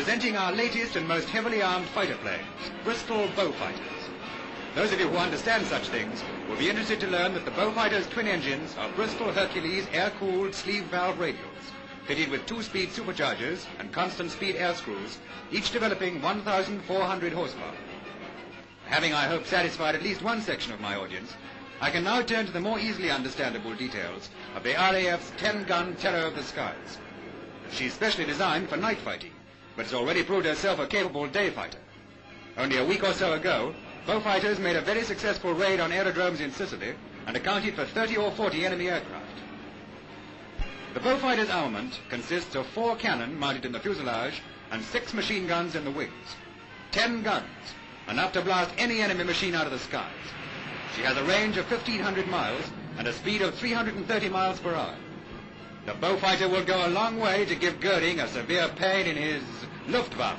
presenting our latest and most heavily armed fighter planes, Bristol Beaufighters. Those of you who understand such things will be interested to learn that the Beaufighters' twin engines are Bristol Hercules air-cooled sleeve valve radials, fitted with 2-speed superchargers and constant speed air screws, each developing 1,400 horsepower. Having, I hope, satisfied at least one section of my audience, I can now turn to the more easily understandable details of the RAF's 10-gun terror of the skies. She's specially designed for night fighting, but has already proved herself a capable day fighter. Only a week or so ago, Beaufighters made a very successful raid on aerodromes in Sicily and accounted for 30 or 40 enemy aircraft. The Beaufighters' armament consists of 4 cannon mounted in the fuselage and 6 machine guns in the wings. 10 guns, enough to blast any enemy machine out of the skies. She has a range of 1,500 miles and a speed of 330 miles per hour. The Beaufighter will go a long way to give Goering a severe pain in his Luftwaffe.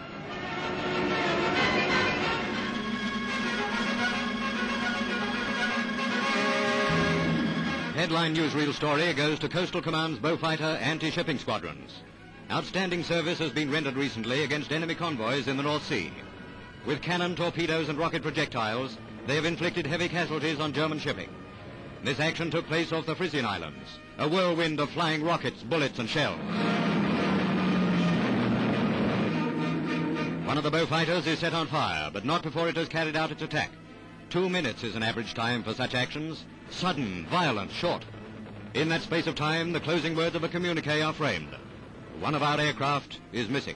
Headline newsreel story goes to Coastal Command's Beaufighter anti-shipping squadrons. Outstanding service has been rendered recently against enemy convoys in the North Sea. With cannon, torpedoes and rocket projectiles, they have inflicted heavy casualties on German shipping. This action took place off the Frisian Islands, a whirlwind of flying rockets, bullets and shells. One of the Beaufighters is set on fire, but not before it has carried out its attack. 2 minutes is an average time for such actions, sudden, violent, short. In that space of time, the closing words of a communique are framed. One of our aircraft is missing.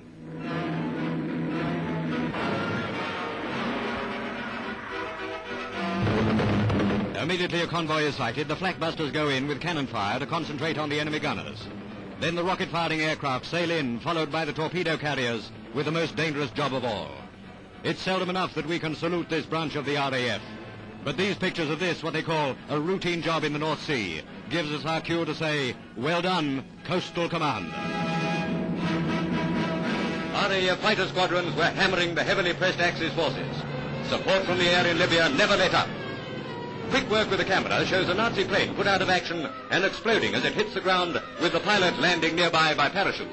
Immediately a convoy is sighted, the flakbusters go in with cannon fire to concentrate on the enemy gunners. Then the rocket-firing aircraft sail in, followed by the torpedo carriers, with the most dangerous job of all. It's seldom enough that we can salute this branch of the RAF. But these pictures of this, what they call a routine job in the North Sea, gives us our cue to say, well done, Coastal Command. RAF fighter squadrons were hammering the heavily pressed Axis forces. Support from the air in Libya never let up. Quick work with the camera shows a Nazi plane put out of action and exploding as it hits the ground, with the pilot landing nearby by parachute.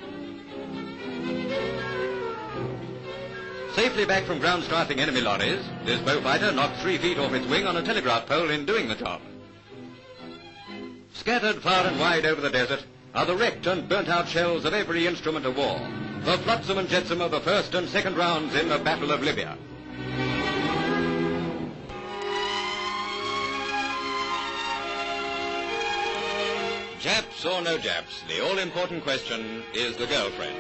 Safely back from ground strafing enemy lorries, this Beaufighter knocked 3 feet off its wing on a telegraph pole in doing the job. Scattered far and wide over the desert are the wrecked and burnt-out shells of every instrument of war, the flotsam and jetsam of the first and second rounds in the Battle of Libya. Japs or no Japs, the all-important question is the girlfriend.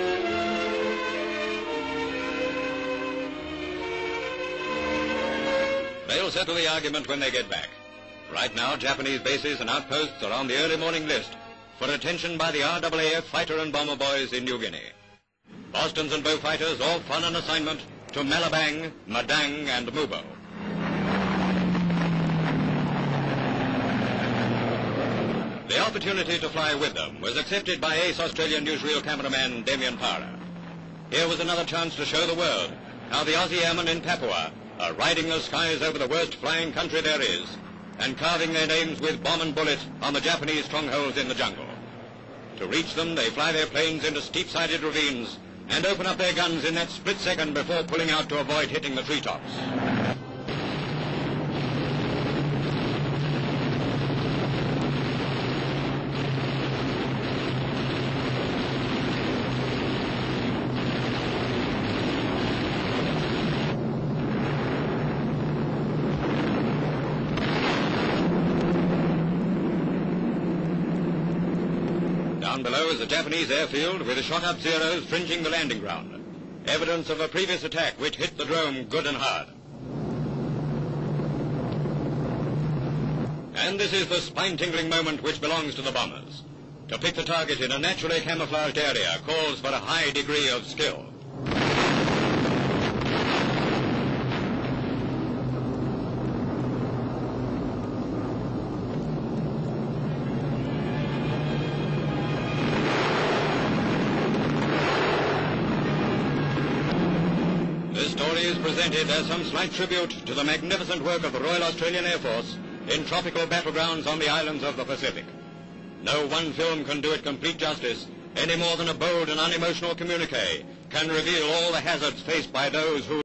They'll settle the argument when they get back. Right now, Japanese bases and outposts are on the early morning list for attention by the RAAF fighter and bomber boys in New Guinea. Bostons and Beaufighters off on an assignment to Malabang, Madang and Mubo. The opportunity to fly with them was accepted by ace Australian newsreel cameraman Damien Parra. Here was another chance to show the world how the Aussie airmen in Papua are riding the skies over the worst flying country there is and carving their names with bomb and bullet on the Japanese strongholds in the jungle. To reach them, they fly their planes into steep-sided ravines and open up their guns in that split second before pulling out to avoid hitting the treetops. Down below is a Japanese airfield with the shot-up Zeros fringing the landing ground. Evidence of a previous attack which hit the drone good and hard. And this is the spine-tingling moment which belongs to the bombers. To pick the target in a naturally camouflaged area calls for a high degree of skill. Is presented as some slight tribute to the magnificent work of the Royal Australian Air Force in tropical battlegrounds on the islands of the Pacific. No one film can do it complete justice, any more than a bold and unemotional communique can reveal all the hazards faced by those who